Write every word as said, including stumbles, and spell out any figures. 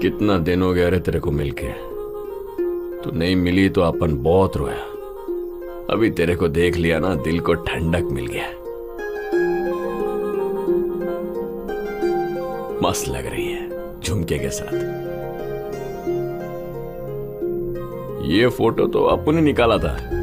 कितना दिन हो गया रे तेरे को मिलके। तू नहीं मिली तो अपन बहुत रोया। अभी तेरे को देख लिया ना, दिल को ठंडक मिल गया। मस्त लग रही है झुमके के साथ। ये फोटो तो अपन ने निकाला था।